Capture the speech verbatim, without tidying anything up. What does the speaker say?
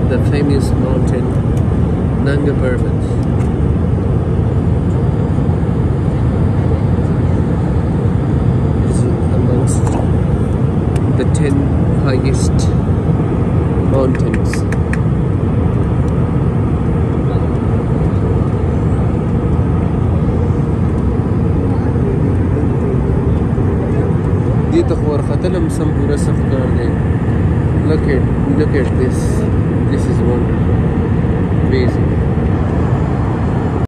the famous mountain Nanga Perbat. Is amongst the ten highest mountains. Dito ورختلم some pura saf kar de. Look at look at this. This is wonderful. Amazing.